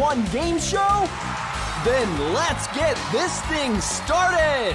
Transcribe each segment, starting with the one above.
fun game show? Then let's get this thing started!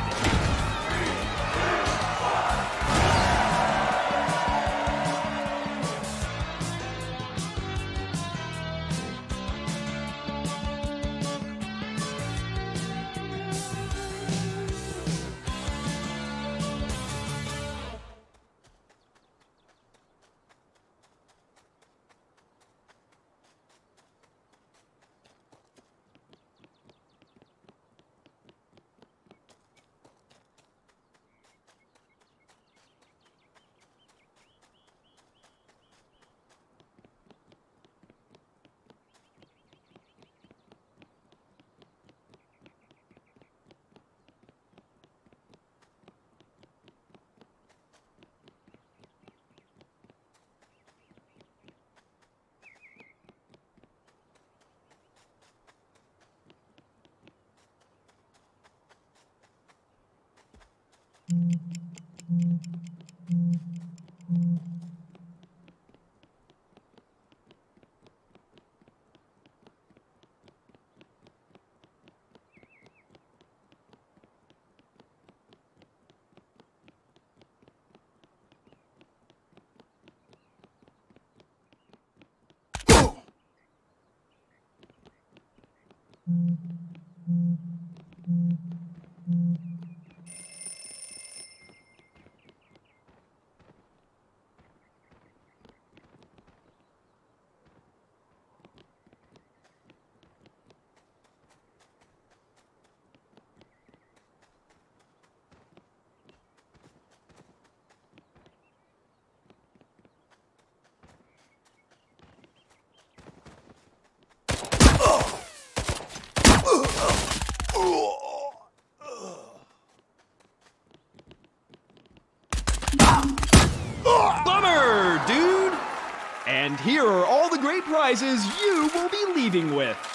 Bummer, dude! And here are all the great prizes you will be leaving with.